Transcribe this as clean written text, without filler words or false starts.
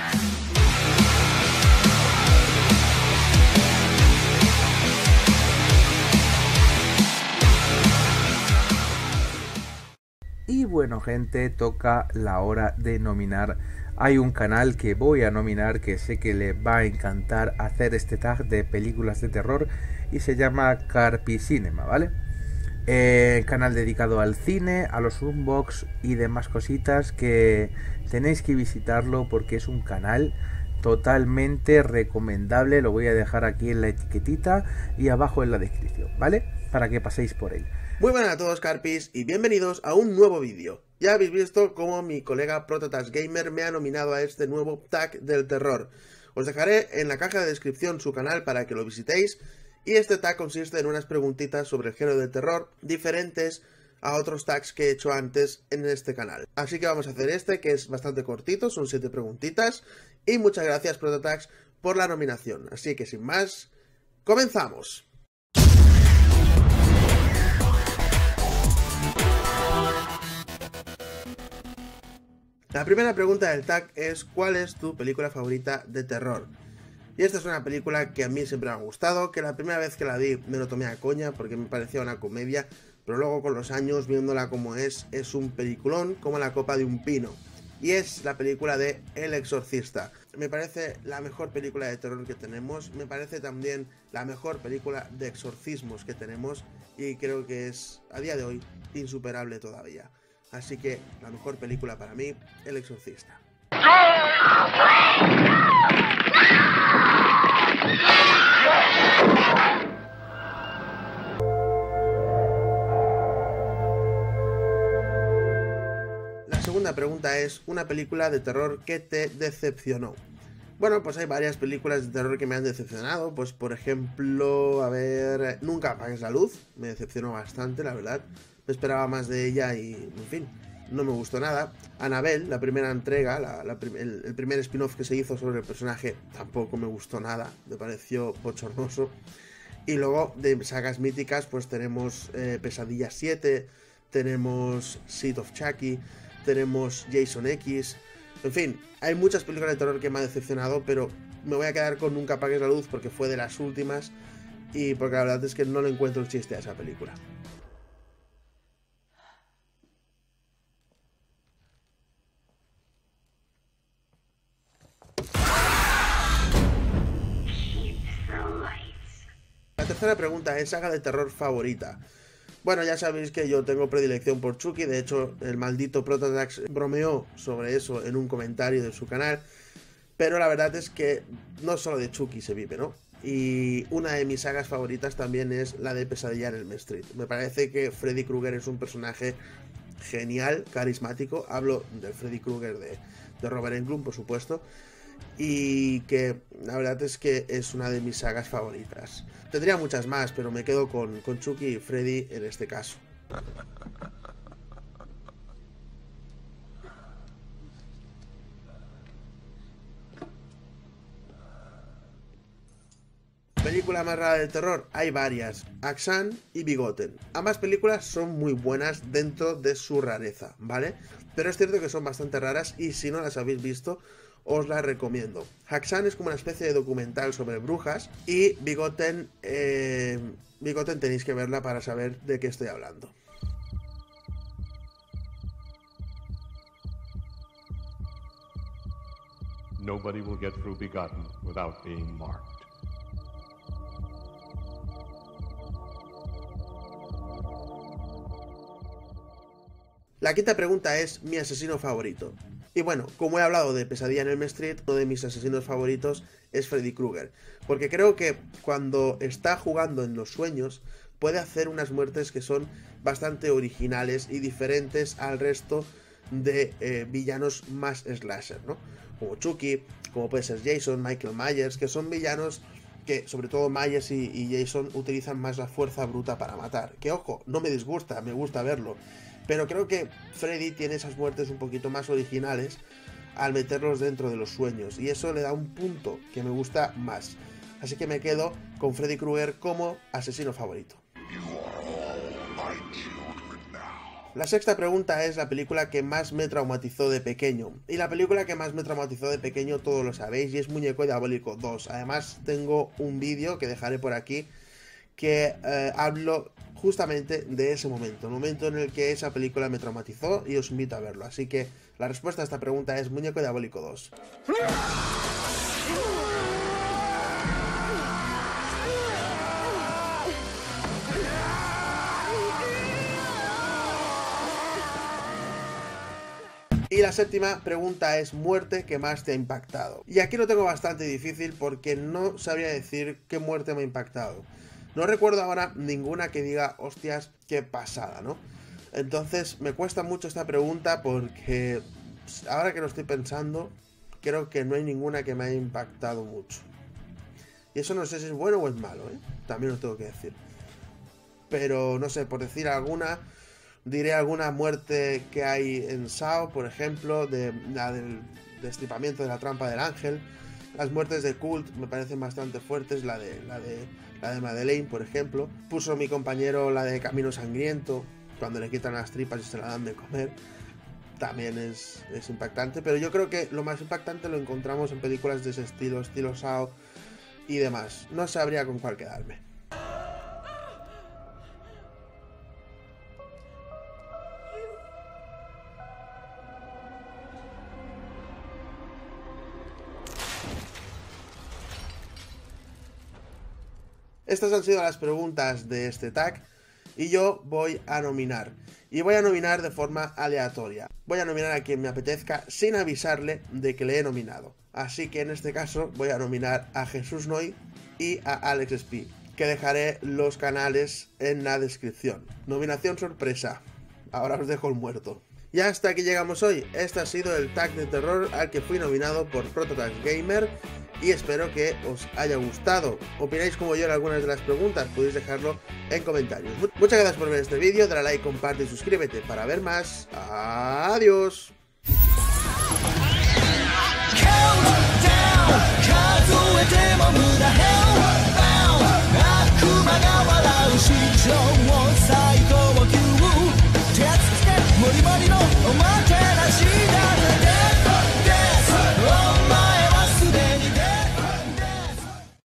Y bueno, gente, toca la hora de nominar. Hay un canal que voy a nominar que sé que le va a encantar hacer este tag de películas de terror y se llama Carpi Cinema, ¿vale? Canal dedicado al cine, a los unbox y demás cositas que tenéis que visitarlo porque es un canal totalmente recomendable. Lo voy a dejar aquí en la etiquetita y abajo en la descripción, ¿vale? Para que paséis por él. Muy buenas a todos, Carpis, y bienvenidos a un nuevo vídeo. Ya habéis visto cómo mi colega Prototax Gamer me ha nominado a este nuevo tag del terror. Os dejaré en la caja de descripción su canal para que lo visitéis, y este tag consiste en unas preguntitas sobre el género del terror diferentes a otros tags que he hecho antes en este canal. Así que vamos a hacer este, que es bastante cortito, son 7 preguntitas, y muchas gracias, Prototax, por la nominación. Así que sin más, ¡comenzamos! La primera pregunta del tag es: ¿cuál es tu película favorita de terror? Y esta es una película que a mí siempre me ha gustado, que la primera vez que la vi me lo tomé a coña porque me parecía una comedia, pero luego con los años, viéndola como es un peliculón como la copa de un pino. Y es la película de El Exorcista. Me parece la mejor película de terror que tenemos, me parece también la mejor película de exorcismos que tenemos, y creo que es, a día de hoy, insuperable todavía. Así que la mejor película para mí, El Exorcista. La segunda pregunta es: una película de terror que te decepcionó. Bueno, pues hay varias películas de terror que me han decepcionado. Pues por ejemplo, a ver, Nunca apagues la luz, me decepcionó bastante, la verdad. Me esperaba más de ella y, en fin, no me gustó nada. Annabelle, la primera entrega, el primer spin-off que se hizo sobre el personaje, tampoco me gustó nada, me pareció bochornoso. Y luego, de sagas míticas, pues tenemos Pesadilla 7, tenemos Seed of Chucky, tenemos Jason X. En fin, hay muchas películas de terror que me han decepcionado, pero me voy a quedar con Nunca apagues la luz porque fue de las últimas y porque la verdad es que no le encuentro el chiste a esa película. La tercera pregunta es: saga de terror favorita. Bueno, ya sabéis que yo tengo predilección por Chucky. De hecho, el maldito Prototax bromeó sobre eso en un comentario de su canal. Pero la verdad es que no solo de Chucky se vive, ¿no? Y una de mis sagas favoritas también es la de Pesadilla en Elm Street. Me parece que Freddy Krueger es un personaje genial, carismático. Hablo del Freddy Krueger de Robert Englund, por supuesto. Y que la verdad es que es una de mis sagas favoritas. Tendría muchas más, pero me quedo con Chucky y Freddy en este caso. ¿Película más rara de terror? Hay varias: Aksan y Bigoten. Ambas películas son muy buenas dentro de su rareza, ¿vale? Pero es cierto que son bastante raras y si no las habéis visto, os la recomiendo. Aksan es como una especie de documental sobre brujas y Bigoten tenéis que verla para saber de qué estoy hablando. Nobody will get through Begotten without being marked. La quinta pregunta es: mi asesino favorito. Y bueno, como he hablado de Pesadilla en Elm Street, uno de mis asesinos favoritos es Freddy Krueger, porque creo que cuando está jugando en los sueños puede hacer unas muertes que son bastante originales y diferentes al resto de villanos más slasher, ¿no? Como Chucky, como puede ser Jason, Michael Myers, que son villanos que, sobre todo Myers y Jason, utilizan más la fuerza bruta para matar. Que ojo, no me disgusta, me gusta verlo. Pero creo que Freddy tiene esas muertes un poquito más originales al meterlos dentro de los sueños. Y eso le da un punto que me gusta más. Así que me quedo con Freddy Krueger como asesino favorito. La sexta pregunta es la película que más me traumatizó de pequeño. Y la película que más me traumatizó de pequeño todos lo sabéis, y es Muñeco Diabólico 2. Además tengo un vídeo que dejaré por aquí que hablo justamente de ese momento, el momento en el que esa película me traumatizó, y os invito a verlo. Así que la respuesta a esta pregunta es Muñeco Diabólico 2. Y la séptima pregunta es muerte que más te ha impactado. Y aquí lo tengo bastante difícil porque no sabría decir qué muerte me ha impactado. No recuerdo ahora ninguna que diga, hostias, qué pasada, ¿no? Entonces me cuesta mucho esta pregunta porque ahora que lo estoy pensando, creo que no hay ninguna que me haya impactado mucho. Y eso no sé si es bueno o es malo, ¿eh? También lo tengo que decir. Pero no sé, por decir alguna, diré alguna muerte que hay en Saw, por ejemplo, de la del destripamiento de la trampa del ángel. Las muertes de Cult me parecen bastante fuertes, la de Madeleine, por ejemplo. Puso mi compañero la de Camino Sangriento, cuando le quitan las tripas y se la dan de comer. También es impactante, pero yo creo que lo más impactante lo encontramos en películas de ese estilo Saw y demás. No sabría con cuál quedarme. Estas han sido las preguntas de este tag y yo voy a nominar. Y voy a nominar de forma aleatoria. Voy a nominar a quien me apetezca sin avisarle de que le he nominado. Así que en este caso voy a nominar a Jesús Noy y a Alex Spi, que dejaré los canales en la descripción. Nominación sorpresa. Ahora os dejo el muerto. Y hasta aquí llegamos hoy. Este ha sido el tag de terror al que fui nominado por Prototype Gamer. Y espero que os haya gustado. ¿Opináis como yo en algunas de las preguntas? Podéis dejarlo en comentarios. Muchas gracias por ver este vídeo, dale a like, comparte y suscríbete para ver más. Adiós.